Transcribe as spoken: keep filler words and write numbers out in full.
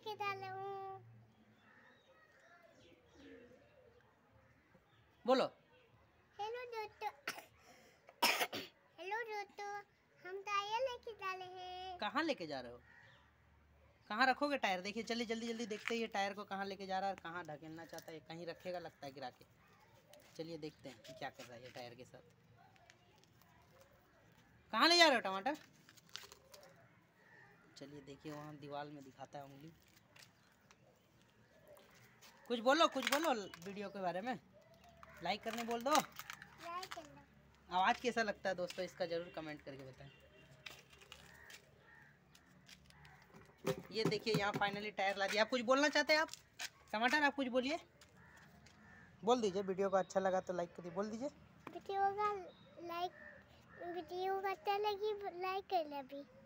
लेके डाला हूँ। बोलो हेलो दोस्तों। हेलो दोस्तों, हम टायर लेके डाले हैं। कहाँ लेके जा रहे हो? कहाँ रखोगे टायर? देखिए चलिए जल्दी जल्दी देखते हैं ये टायर को कहाँ लेके जा रहा है और कहाँ ढकेलना चाहता है। कहीं रखेगा लगता है गिरा के। चलिए देखते हैं कि क्या कर रहा है ये टायर के साथ। कहाँ ले जा रहे हो टमाटर? चलिए देखिए वहाँ दीवार में दिखाता है उंगली। कुछ बोलो कुछ बोलो वीडियो के बारे में। लाइक करने बोल दो। लाइक कर लो। आवाज़ कैसा लगता है दोस्तों इसका ज़रूर कमेंट करके बताएं। ये देखिए यहाँ फाइनली टायर ला दिया। आप कुछ बोलना चाहते हैं आप? टमाटर आप कुछ बोलिए। बोल दीजिए वीडियो को अच्छा लगा तो लाइक करिए। बोल दीजिए वीडियो का लाइक वीडियो का अच्छा लगी लाइक कर ले अभी।